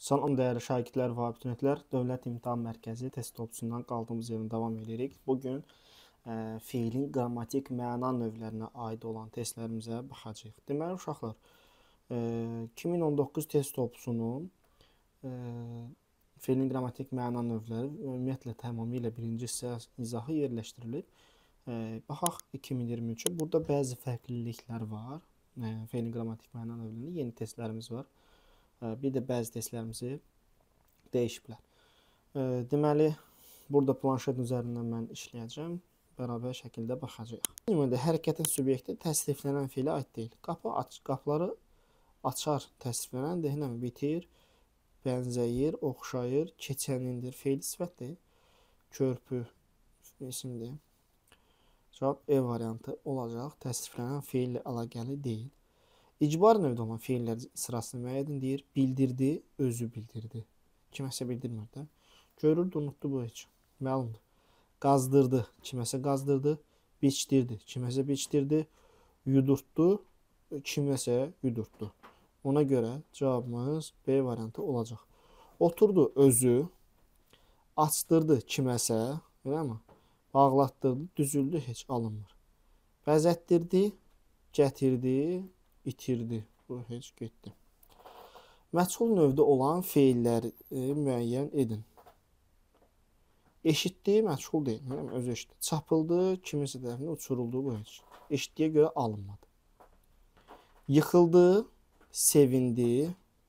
Salam dəyərli şagirdlər və abituriyentlər, Dövlət İmtahan Mərkəzi test topçusundan qaldığımız yerdən davam edirik. Bugün feilin qrammatik məna növlərinə aid olan testlərimizə baxacağıq. Deməli uşaqlar, 2019 test topçusunun feilin qrammatik məna növləri ümumiyyətlə tamamilə birinci hissə izahı yerləşdirilib. Baxaq 2023-ə. Burada bəzi fərqliliklər var. Feilin qrammatik məna növlərində yeni testlərimiz var. Bir də bəzi testlərimizi dəyişiblər. Deməli, burada planşet üzərindən mən işləyəcəm. Bərabər şəkildə baxacağıq. Ümumiyyətlə, hərəkətin subyekti təsriflənən feilə aid deyil. Qapıları açar təsriflənəndir. Həm bitir, bənzəyir, oxşayır, keçənindir. Feil sifətdir. Körpü isimdir. Cavab E variantı olacaq. Təsriflənən feillə əlaqəli deyil. İcbar növdə olan feillər sırasını müəyyən edir. Bildirdi, özü bildirdi. Kiməsə bildirmir də. Görürdü, unutdu bu heç. Məlumdur. Qazdırdı, kiməsə qazdırdı. Biçdirdi, kiməsə biçdirdi. Yudurtdu, kiməsə yudurtdu. Ona görə cavabımız B variantı olacaq. Oturdu, özü. Açdırdı, kiməsə. Elə mi? Bağlatdırdı, düzüldü, heç alınmır. Bəzətdirdi, gətirdi, itirdi. Bu heç getdi. Məchul növdə olan feilləri müəyyən edin. Eşitdi, məchul deyil. Özü eşitdi. Çapıldı, kiminsə tərəfindən uçuruldu. Bu heç. Eşitdiyə görə alınmadı. Yıxıldı, sevindi.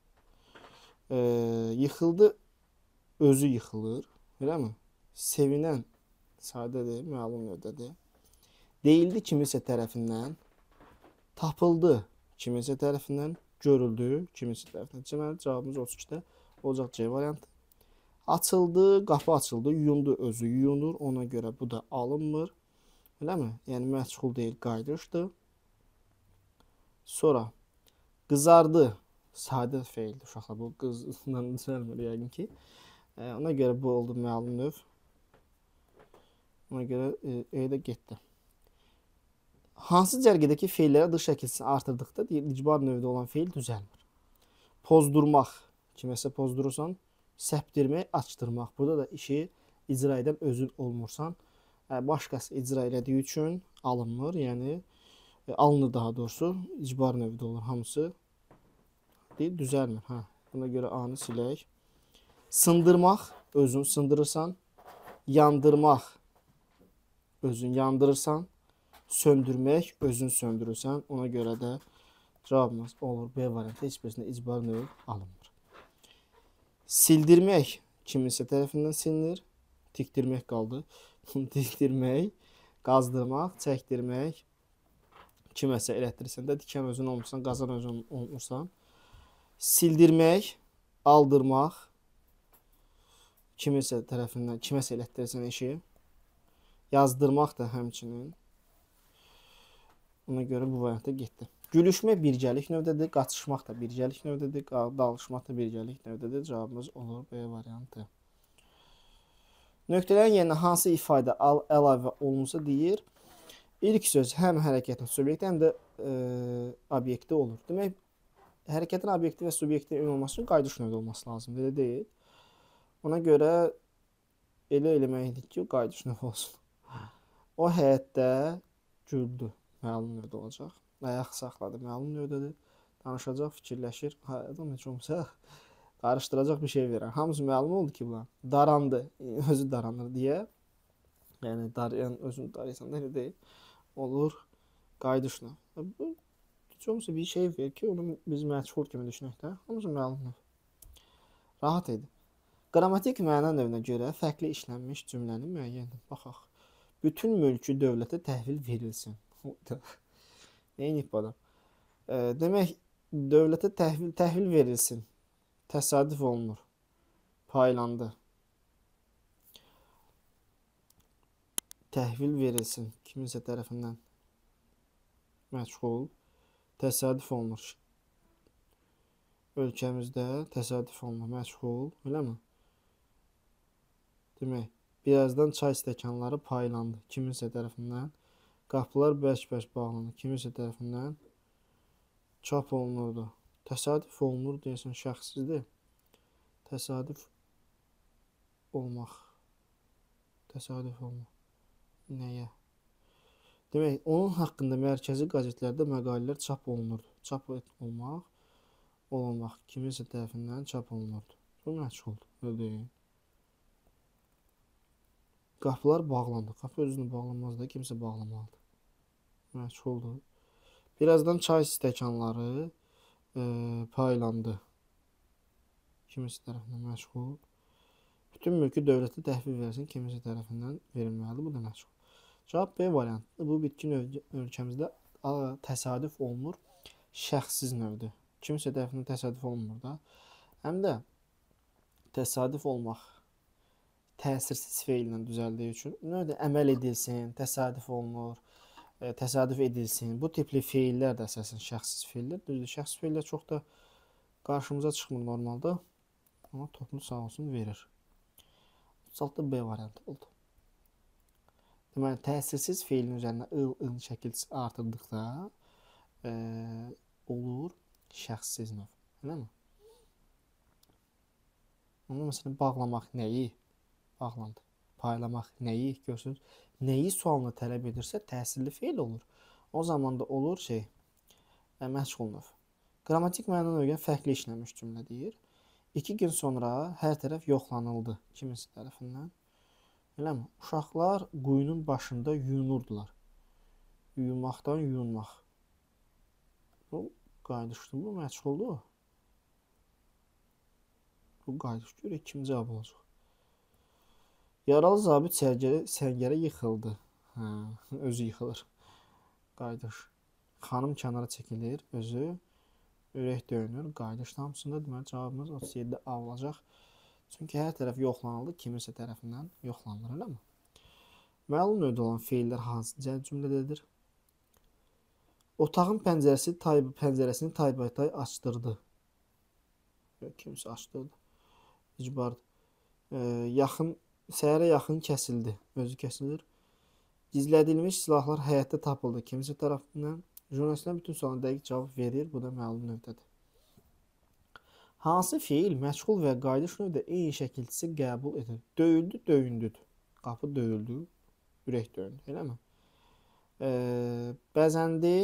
Yıxıldı, özü yıxılır. Elə mi? Sevinən sadədir, məlum növdədir. Deyildi kiminsə tərəfindən. Tapıldı kiminsə tərəfindən, görüldü kiminsə tərəfindən. Deməli, cavabımız 32-də olacaq C variantı. Açıldı, qapı açıldı, yuyundu, özü yuyunur. Ona görə bu da alınmır. Elə mi? Yəni, məchul deyil, qayıdışdır. Sonra, qızardı, sadə feildir uşaqlar. Bu qızla düzəlmir yəqin ki. Ona görə bu oldu məlum növ. Ona görə E-də getdi. Hansı cərgədəki feillərə dış şəkilsini artırdıqda icbar növdə olan feil düzəlmir. Pozdurmaq, kiməsə pozdurursan, səpdirmək, açdırmaq. Burada da işi icra edən özün olmursan, başqası icra elədiyi üçün alınmır. Yəni, alınır daha doğrusu, icbar növdə olur hamısı. Deyil, düzəlmir. Buna görə A-nı silək. Sındırmaq, özün sındırırsan. Yandırmaq, özün yandırırsan. Söndürmək, özün söndürürsən. Ona görə də cavabımız olur B variantı. Heç birisində icbar növü alınmır. Sildirmək kiminsə tərəfindən silinir. Tikdirmək qaldı. Tikdirmək, qazdırmaq, çəkdirmək. Kiməsə elətdirirsən də dikən özün olmursan, qazan özün olmursan. Sildirmək, aldırmaq. Kiminsə tərəfindən, kiməsə elətdirirsən işi. Yazdırmaq da həmçinin. Ona görə bu variantda getdi. Gülüşmək birgəlik növdədir, qaçışmaq da birgəlik növdədir, dalışmaq da birgəlik növdədir. Cavabımız olur B variantı. Nöqtələrin yerinə hansı ifadə əlavə olunsa deyir. İlk söz həm hərəkətin subyekti, həm də obyekti olur. Demək, hərəkətin obyekti və subyekti ümumi olması üçün qayıdış növdə olması lazımdır, elə deyil. Ona görə elə eləməkdir ki, qayıdış növü olsun. O həyətdə güldü. Məlum növdə olacaq. Ayaq saxladı. Məlum növdədir. Danışacaq, fikirləşir. Adam heç olmasa qarışdıracaq bir şey verər. Hamısı məlum oldu ki, bunlar. Darandı. Özü daranır deyə. Yəni, darayan özünü darayırsan da elə deyil. Olur. Qayıdış növü. Bu, heç olmasa bir şey ver ki, onu biz məchul kimi düşünək də. Hamısı məlum növü. Rahat idi. Qrammatik məna növünə görə fərqli işlənmiş cümləni müəyyən edin. Baxaq. Bütün mülkü dövlətə təhvil verilsin. Neyinib bu adam? Demək, dövlətə təhvil verilsin. Təsadüf olunur. Paylandı. Təhvil verilsin. Kiminsə tərəfindən. Məchul. Təsadüf olunur. Ölkəmizdə təsadüf olunur. Məchul. Eləmi? Demək, birazdan çay stəkanları paylandı. Kiminsə tərəfindən. Qapılar bərk-bərk bağlanır. Kiminsə tərəfindən çap olunurdu. Təsadüf olunur deyəsən şəxsizdir. Təsadüf olmaq. Təsadüf olmaq. Nəyə? Demək, onun haqqında mərkəzi qəzetlərdə məqalələr çap olunurdu. Çap olunmaq kiminsə tərəfindən çap olunurdu. Bu məchuldur. Öyle. Qapılar bağlandı. Qapı özünü bağlamaz da kimsə bağlamalıdır. Məchuldur. Birazdan çay stəkanları paylandı. Kiminsə tərəfindən məchul. Bütün mülkü dövlətə təhvil versin, kiminsə tərəfindən verilməlidir. Bu da məchul. Cavab B variantı. Bu bitki ölkəmizdə təsadüf olunur. Şəxssiz növdür. Kimsə tərəfindən təsadüf olunmur da. Həm də təsadüf olmaq təsirsiz feillə düzəldiyi üçün növdə əməl edilsin, təsadüf olunur, təsadüf edilsin. Bu tipli feillər də əsasən şəxssiz feillər. Düzdür, şəxsiz feillər çox da qarşımıza çıxmır normalda. Amma toplu sağ olsun verir. 36 B variantı oldu. Deməli, təsirsiz feilin üzərinə ın şəkilçisi artırdıqda olur şəxssiz növ. Eləmi? Onda məsələn, bağlamaq nəyi? Bağlandı. Paylamaq nəyi? Görürsünüz, nəyi sualına tələb edirsə təsirli feil olur. O zaman da olur məchul növ. Qrammatik məna növünə fərqli işləmiş cümlə deyir. 2 gün sonra hər tərəf yoxlanıldı kiminsə tərəfindən. Eləmi? Uşaqlar quyunun başında yuyunurdular. Yuyunmaqdan yuyunmaq. Bu qayıdışdır. Bu məchuldur. Bu qayıdış. Görək kim cavab olacaq. Yaralı zabit səngərə yıxıldı. Özü yıxılır. Qayıdış. Xanım kənara çəkilir. Özü ürək döyünür. Qayıdış hamısında deməli cavabımız 37 A olacaq. Çünki hər tərəf yoxlanıldı. Kiminsə tərəfindən yoxlanılır. Eləmi? Məlum növdə olan feillər hansı cümlədədir? Otağın pəncərəsini taybatay açdırdı. Kimsə açdırdı. İcbardır. Səhərə yaxın kəsildi. Özü kəsilir. Gizlədilmiş silahlar həyətdə tapıldı. Kimsə tərəfindən jurnalistlər bütün sualına dəqiq cavab verir. Bu da məlum növdədir. Hansı feil məchul və qayıdış növdə eyni şəkilçisi qəbul edir? Döyüldü, döyündü. Qapı döyüldü, ürək döyündü. Eləmi? Bəzəndi.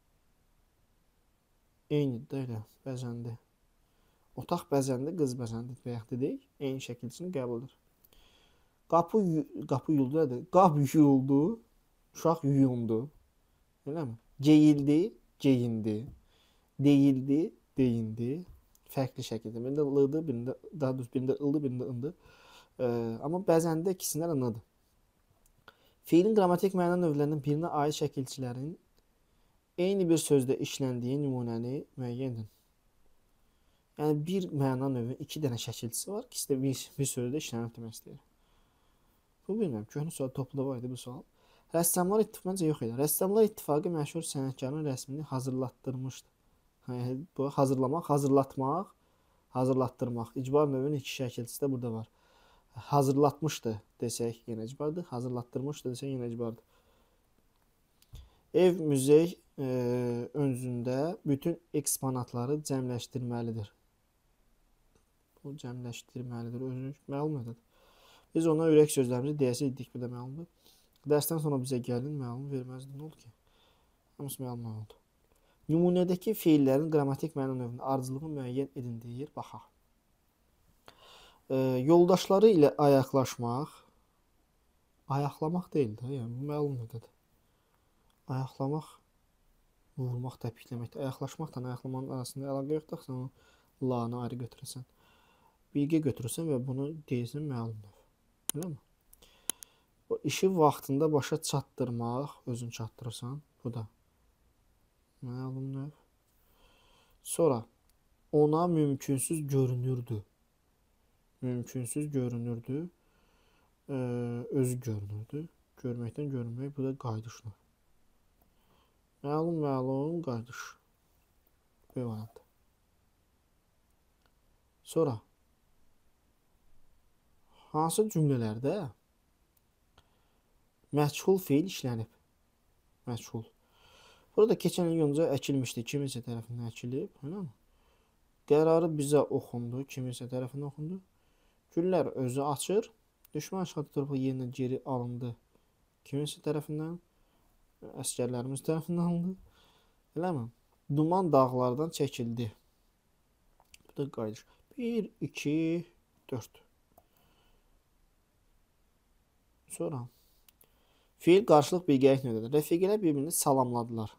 Eynidir də elə. Bəzəndi. Otaq bəzəndi, qız bəzəndi. Bayaq dedik. Eyni şəkilçisini qəbul edir. Qapı yuyuldu. Qap yuyuldu. Uşaq yuyundu. Eləmi? Geyildi, geyindi. Deyildi, deyindi. Fərqli şəkildə. Birində lıdır, birində ıldı, birində ındı. Amma bəzəndə ikisindən ınıdır. Feilin qrammatik məna növlərindən birinə aid şəkilçilərin eyni bir sözdə işləndiyi nümunəni müəyyən edin. Yəni bir məna növü 2 dənə şəkilçisi var. İkisi də bir sözdə işlənib demək istəyir. Bu bilmirəm. Köhnə sual topluda var idi bu sual. Rəssamlar ittifaqı məncə yox idi. Rəssamlar ittifaqı məşhur sənətkarın rəsmini hazırlatdırmışdı. Bu hazırlamaq, hazırlatmaq, hazırlatdırmaq. İcbar növünün 2 şəkilçisi də burada var. Hazırlatmışdı desək yenə icbardır. Hazırlatdırmışdı desək yenə icbardır. Ev, muzey önündə bütün eksponatları cəmləşdirməlidir. Bu cəmləşdirməlidir. Özünü məlum edir. Biz ona ürək sözlərimizi deyəsidik, bu da məlumdur. Dərsdən sonra bizə gəlin, məlum verməzdi. Nə oldu ki? Hamısı məlum oldu. Nümunədəki feillərin qrammatik məna növünün ardıcılığı müəyyən edin deyir. Baxaq. Yoldaşları ilə ayaqlaşmaq. Ayaqlamaq deyil də, yəni məlum nədir? Ayaqlamaq, vurmaq, təpikləmək. Ayaqlaşmaqla ayaqlamanın arasında əlaqə yoxdur. Sən onu la'nı ayrı götürəsən. Bilgi götürürsən və bunu deyirsən məlumdur. Elə mi? O işi vaxtında başa çatdırmaq, özün çatdırırsan, bu da məlum növ. Sonra ona mümkünsüz görünürdü. Mümkünsüz görünürdü. Özü görünürdü. Görməkdən görünmək, bu da qayıdış növ. Məlum, qayıdış. Bu variant. Sonra hansı cümlələrdə məchul feil işlənib? Məchul. Burada keçən il yonca əkilmişdi. Kiminsə tərəfindən əkilib. Qərarı bizə oxundu, kiminsə tərəfindən oxundu. Güllər özü açır. Düşmən işğal torpağı yerinə geri alındı. Kiminsə tərəfindən, əsgərlərimiz tərəfindən alındı. Eləmi? Duman dağlardan çəkildi. Bu da qayıdış. 1, 2, 4. Sonra fiil qarşılıq bilgəlik növdədir. Rəfiqələr bir-birini salamladılar.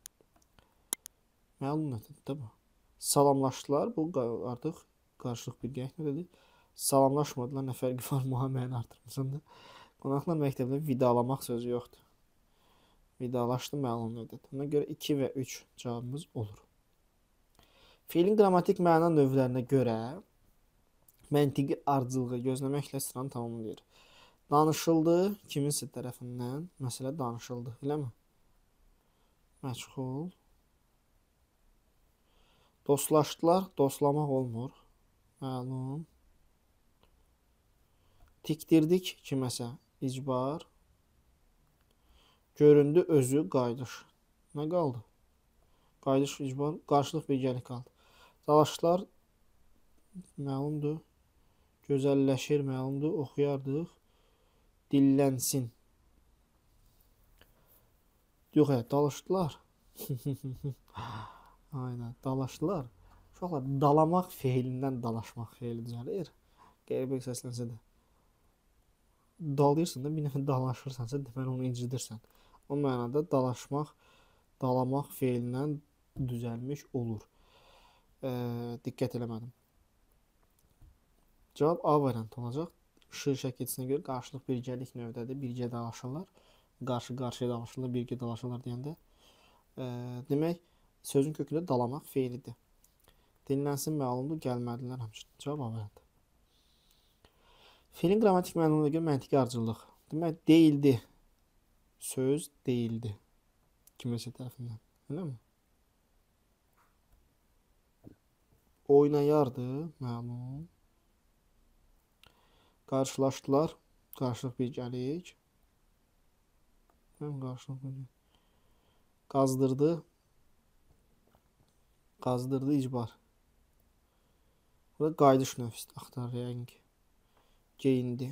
Məlum nədir də bu? Salamlaşdılar. Bu artıq qarşılıq bilgəlik növdədir. Salamlaşmadılar. Nə fərqi var? Mühamiləni artırmışsan da. Qonaqlar məktəbdə vidalamaq sözü yoxdur. Vidalaşdı məlum növdədir. Ona görə 2 və 3 cavabımız olur. Fiilin qrammatik məna növlərinə görə məntiqi ardıcılığı gözləməklə sıranı tamamlayır. Danışıldı kiminsə tərəfindən, məsələ danışıldı, eləmi? Məşğul. Dostlaşdılar, dostlamaq olmur. Məlum. Tikdirdik kiməsə, icbar. Göründü özü qayıdış. Nə qaldı? Qayıdış, icbar, qarşılıq bilgəlik qaldı. Dalaşdılar, məlumdur. Gözəlləşir, məlumdur, oxuyardıq. Dillənsin. Yox, dalaşdılar. Aynen, dalaşdılar. Uşaqlar, dalamaq feilindən dalaşmaq feili düzəlir. Qeyribək səslənsə də. Dalıyırsan da, bir nəfə dalaşırsansa, deməli onu incidirsən. O mənada dalaşmaq, dalamaq feilindən düzəlmiş olur. Diqqət eləmədim. Cavab A variantı olacaq. Şır şəkilçisinə görə qarşılıq birgəlik növdədir. Birgə dalaşırlar. Qarşı-qarşıya dalaşırlar, birgə dalaşırlar deyəndə. Demək, sözün kökündə dalamaq feilidir. Dinlənsin məlumdur, gəlmədilər həmçinin. Cavab A variantı. Fiilin qrammatik mənasına görə məntiqi ardıcıllıq. Demək, deyildi. Söz deyildi. Kiməsə tərəfindən. Eləmi? Oynayardı, məlum. Qarşılaşdılar. Qarşılıq birgəlik. Qarşılıq birgəlik. Qazdırdı. Qazdırdı icbar. Burada qayıdış növüsü axtar rəng. Geyindi.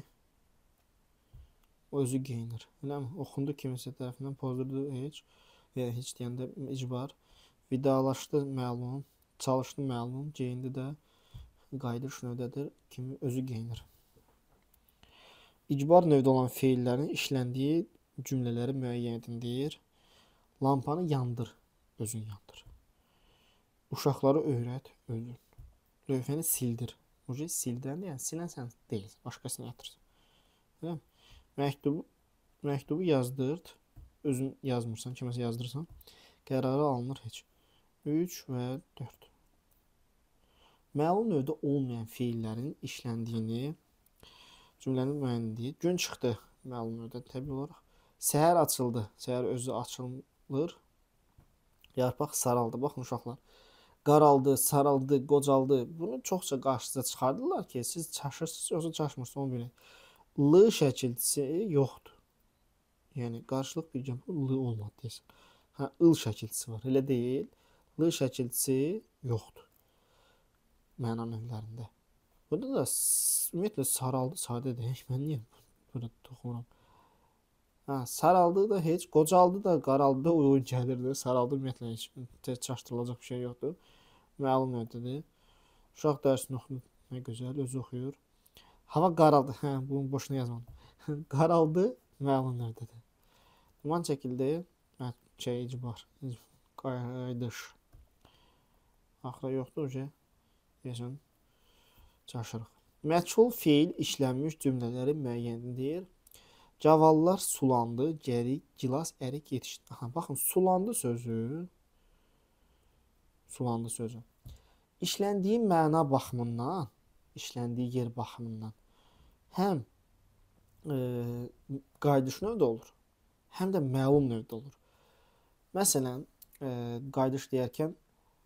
Özü geyinir. Eləmi? Oxundu kiminsə tərəfindən, pozdurdu heç. Heç deyəndə icbar. Vidalaşdı məlum. Çalışdı məlum. Geyindi də qayıdış növdədir. Kimi özü geyinir. İcbar növdə olan feillərin işləndiyi cümlələri müəyyən edindir. Lampanı yandır. Özün yandır. Uşaqları öyrət. Özün. Lövhəni sildir. Ucu sildirəndə, yəni silən sən deyil. Başqasına yatırsan. Məktubu yazdırt. Özün yazmırsan, kiməsə yazdırırsan. Qərarı alınır heç. 3 və 4. Məlum növdə olmayan feillərin işləndiyini cümlənin müəyyənliyi. Gün çıxdı məlum növdə təbii olaraq. Səhər açıldı. Səhər özü açılır. Yarpaq saraldı. Baxın uşaqlar. Qaraldı, saraldı, qocaldı. Bunu çoxca qarşınıza çıxardırlar ki, siz çaşırsınız, yoxsa çaşmırsınız, onu bilin. L şəkilçisi yoxdur. Yəni qarşılıq birgə L olmadı deyəsən. Hə, il şəkilçisi var. Elə deyil. L şəkilçisi yoxdur. Məna növlərində. Burada da ümumiyyətlə saraldı sadədir. Mən niyə burada toxumuram? Hə, saraldı da heç, qocaldı da, qaraldı da uyğun gəlirdi. Saraldı ümumiyyətlə heç çaşdırılacaq bir şey yoxdur. Məlum növdədir. Uşaq dərsini oxuyur. Nə gözəl, özü oxuyur. Hava qaraldı. Hə, bunu boşuna yazmadım. Qaraldı, məlum növdədir. Duman çəkildi. Icbar. Qayıdış. Axıra yoxdur o deyəsən. Çaşırıq. Məchul fiil işlənmiş cümlələri müəyyəndir. Cavallar sulandı, gəri, gilas, ərik yetişdi. Aha, baxın, sulandı sözü. Sulandı sözü. İşləndiyi məna baxımından, işləndiyi yer baxımından həm qayıdış növdə olur, həm də məlum növdə olur. Məsələn, qayıdış deyərkən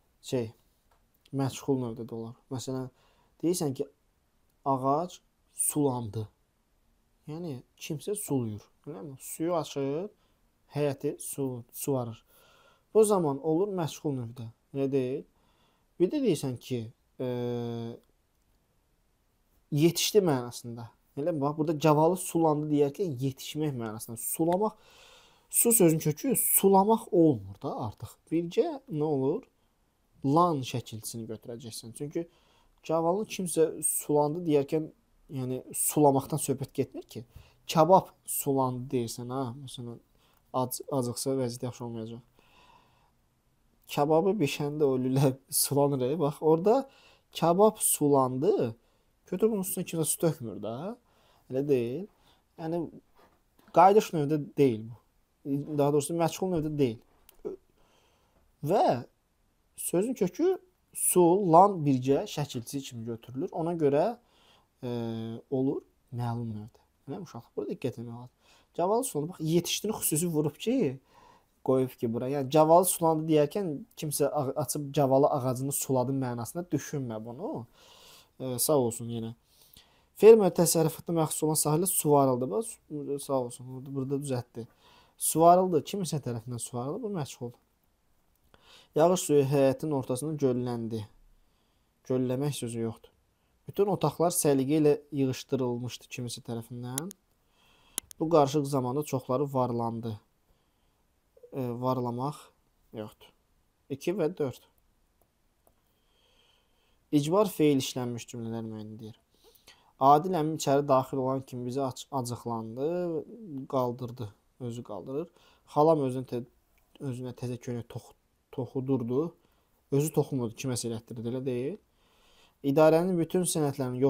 məchul növdə də olur. Məsələn, deyirsən ki, ağac sulandı. Yəni, kimsə suluyur. Suyu açır, həyəti suvarır. Bu zaman olur məchul növdə. Nə deyil? Bir də deyirsən ki, yetişdi mənasında. Elə bax, burada cavalı sulandı deyərkən yetişmək mənasında. Sulamaq, su sözün kökü sulamaq olmur da artıq. Bircə nə olur? Lan şəkilçisini götürəcəksən. Çünki cavalı kimsə sulandı deyərkən, yəni sulamaqdan söhbət getmir ki. Kabab sulandı deyirsən, ha? Məsələn, acıqsa vəziyyət yaxşı olmayacaq. Kababı bişəndə o lülə sulanır. Bax, orada kabab sulandı. Götür bunun üstüne kimsə su tökmür da. Elə deyil. Yəni qayıdış növdə deyil bu. Daha doğrusu məchul növdə deyil. Və sözün kökü su, lan bircə şəkilçisi kimi götürülür. Ona görə olur məlum növdə. Nə uşaq? Burada diqqət etmək lazım. Cavalı sulandı. Bax, yetişdini xüsusi vurub ki, qoyub ki bura. Yəni cavalı sulandı deyərkən kimsə açıb cavalı ağacını suladı mənasında düşünmə bunu. Sağ olsun yenə. Fermer təsərrüfatında məxsus olan sahələr suvarıldı. Bax, sağ olsun. Burada düzəltdi. Suvarıldı. Kiminsə tərəfindən suvarıldı. Bu məchul. Yağış suyu həyətin ortasında gölləndi. Gölləmək sözü yoxdur. Bütün otaqlar səliqə ilə yığışdırılmışdı kiminsə tərəfindən. Bu qarışıq zamanda çoxları varlandı. Varlamaq yoxdur. 2 və 4. İcbar feil işlənmiş cümlələr müəyyəndir. Adil əmim içəri daxil olan kimi bizi acıqlandı, qaldırdı, özü qaldırır. Xalam özünə təzə köynək toxudurdu, özü toxumurdu, kiməsə elətdirdi, elə deyil. İdarənin bütün sənədlərini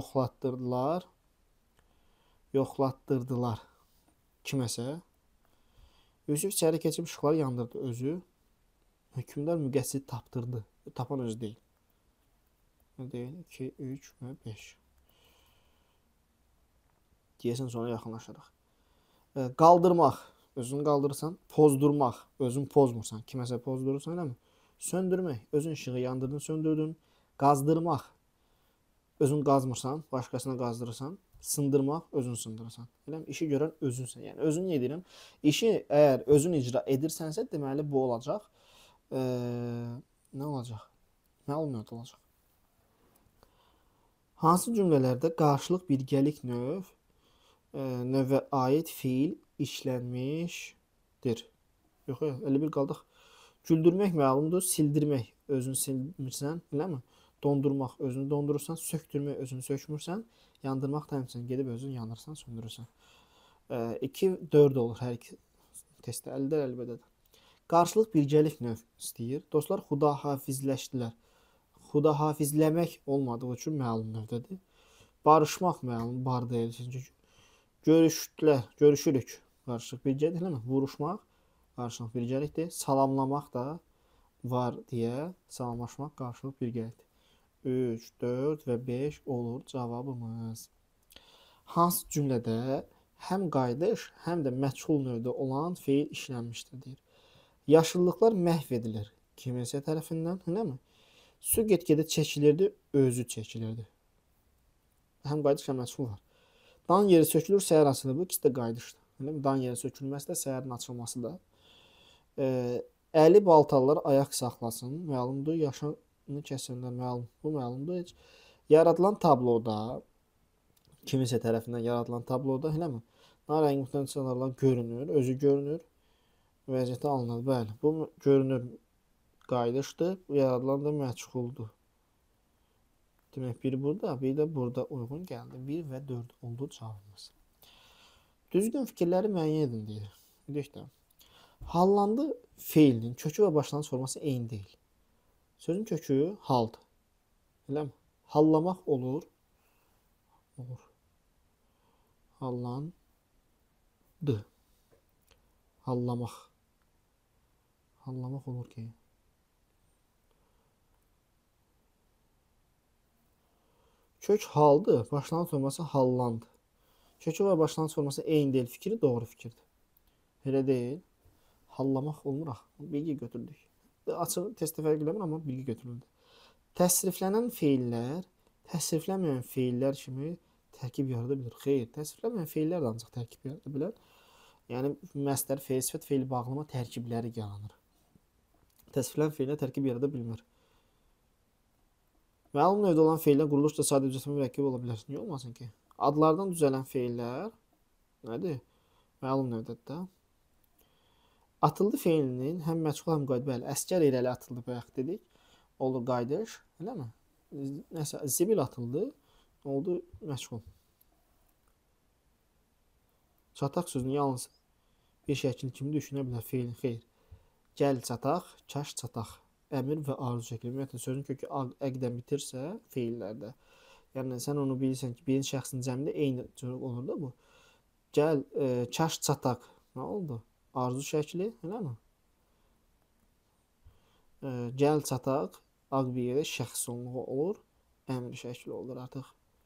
yoxlatdırdılar kiməsə. Yusuf içəri keçib işıqları yandırdı, özü. Hökümdar müqəssiri tapdırdı, tapan özü deyil. Deyil, 2, 3 və 5. Deyəsən sonra yaxınlaşırıq. Qaldırmaq, özünü qaldırırsan. Pozdurmaq, özünü pozmursan. Kiməsə pozdurursan, eləmi? Söndürmək, özün işığı yandırdın, söndürdün. Qazdırmaq, özün qazmırsan, başqasına qazdırırsan. Sındırmaq, özün sındırırsan. Eləmi? İşi görən özünsən. Yəni özün edirəm. İşi əgər özün icra edirsənsə, deməli bu olacaq. Nə olacaq? Məlumat olacaq. Hansı cümlələrdə qarşılıq birgəlik növə aid fiil işlənmişdir? Yox, elə bir qaldıq. Güldürmək məlumdur, sildirmək özünü silmirsən, eləmi? Dondurmaq özünü dondurursan, söktürmək özünü sökmürsən, yandırmaq da həmçinin gedib özünü yanırsan, söndürürsən. 2, 4 olur hər iki testdə, əldə əlbədədir. Qarşılıq birgəlik növ istəyir. Dostlar, xudahafizləşdilər. Xudahafizləmək olmadığı üçün məlum növdədir. Barışmaq məlum, bar deyil. Görüşdülər, görüşürük. Qarşılıq birgəlik, eləmi? Vuruşmaq qarşılıq birgəlikdir. Salamlamaq da var deyə salamlaşmaq qarşılıq birgəlikdir. 3, 4 və 5 olur cavabımız. Hansı cümlədə həm qayıdış, həm də məchul növdə olan feil işlənmişdir deyir. Yaşıllıqlar məhv edilir kiminsə tərəfindən, eləmi? Su get-gedə çəkilirdi, özü çəkilirdi. Həm qayıdış, həm məchul var. Dan yeri sökülür, səhər açılır. Bu ikisi də qayıdışdır. Eləmi? Dan yeri sökülməsi də, səhərin açılması da. Əli baltalılar ayaq saxlasın. Məlumdur. Yaşını kəsənlər məlum. Bu məlumdur. Heç yaradılan tabloda, kiminsə tərəfindən yaradılan tabloda, eləmi? Narəng mütəmsillər görünür, özü görünür. Vəziyyətə alınır. Bəli, bu görünür qayıdışdır. Yaradılan da məchuldur. Demək, biri burada, biri də burada uyğun gəldi. 1 və 4 oldu cavabımız. Düzgün fikirləri müəyyən edin deyir. Deyək də. Hallandı feilinin kökü və başlanğıc forması eyni deyil. Sözün kökü haldır. Eləmi? Hallamaq olur. Olur. Hallandı. Hallamaq. Hallamaq olur ki. Kök haldı, başlanğıc forması hallandı. Kökü və başlanğıc forması eyni deyil. Fikri doğru fikirdir. Elə deyil. Hallamaq olmur. Bilgi götürdük. Açıq testdə fərq eləmir, amma bilgi götürüldü. Təsriflənən feillər, təsriflənməyən feillər kimi tərkib yarada bilir. Xeyr, təsriflənməyən feillər də ancaq tərkib yarada bilər. Yəni, məsdər, feil, sifət, feil bağlama tərkibləri yaranır. Təsriflənən feillər tərkib yarada bilmir. Məlum növdə olan feillər quruluşda sadə düzəltmə mürəkkəb ola bilər. Niyə olmasın ki? Adlardan düzələn feillər nədir? Məlum növdədir də. Atıldı feilinin həm məchul, həm qayd, bəli, əsgər irəli atıldı bayaq dedik. Olur qayıdış, eləmi? Nəsə zibil atıldı, oldu məchul. Çataq sözünü yalnız bir şəkil kimi düşünə bilər feilin. Xeyr. Gəl çataq, kaş çataq. Əmr və arzu şəkli. Ümumiyyətlə sözün kökü əqdən bitirsə feillərdə. Yəni sən onu bilirsən ki, birinci şəxsin cəmində eyni cür olur da bu. Gəl kaş çataq. Nə oldu? Arzu şəkli, eləmi? Gəl çataq, ağ bir yerə şəxs sonluğu olur, əmr şəkli olur artıq.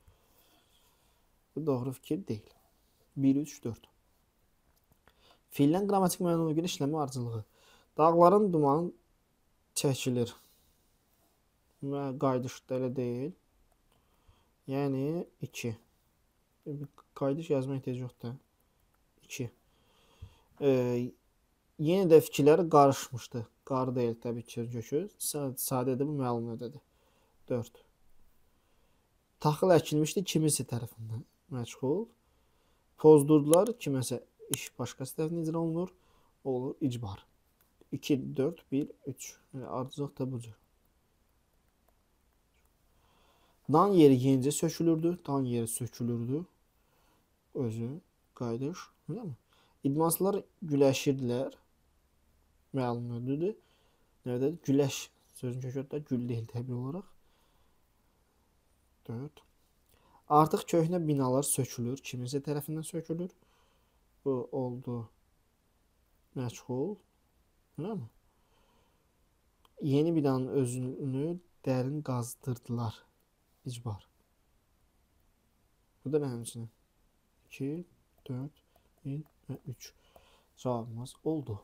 Bu doğru fikir deyil. 1, 3, 4. Fiillərin qrammatik mənada görə işləmə ardıcılığı. Dağların dumanı çəkilir. Və qayıdışda elə deyil. Yəni 2. Qayıdış yazma ehtiyac yoxdur. 2. Yenə də fikirləri qarışmışdı. Qarı deyil təbii ki kökü. Sadədir, bu məlum növdədir. 4. Taxıl əkilmişdi kiminsə tərəfindən. Məchul. Pozdurdular kiməsə iş başqası tərəfindən icra olunur. Olur icbar. 2, 4, 1, 3. Yəni ardıcılıq da bu cür. Dan yeri yenicə sökülürdü. Dan yeri sökülürdü. Özü qayıdış. Öyle mi? İdmansızlar güləşirdilər. Məlum növdədir. Növdədir? Güləş. Sözün kökü də gül deyil təbii olaraq. 4. Artıq köhnə binalar sökülür. Kiminsə tərəfindən sökülür. Bu oldu məchul. Öyle mi? Yeni binanın özünü dərin qazdırdılar. İcbar. Bu da nə həmçinin? 2, 4, 1 və 3. Cavabımız oldu.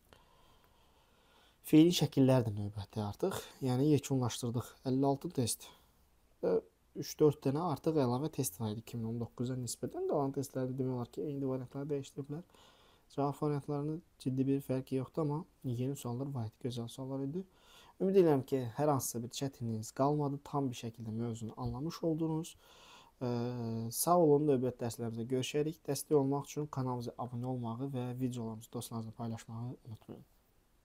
Fiili şəkillər də növbəti artıq. Yəni yekunlaşdırdıq. 56 test. 3-4 dənə artıq əlavə test var idi 2019-a nisbətən. Qalan testlərdə demək olar ki, eyni variantları dəyişdiriblər. Cavab variantlarında ciddi bir fərq yoxdur, amma yeni suallar var idi, gözəl suallar idi. Ümid edirəm ki, hər hansısa bir çətinliyiniz qalmadı. Tam bir şəkildə mövzunu anlamış oldunuz. Sağ olun, növbəti dərslərimizdə görüşərik. Dəstək olmaq üçün kanalımıza abunə olmağı və videolarımızı dostlarınızla paylaşmağı unutmayın.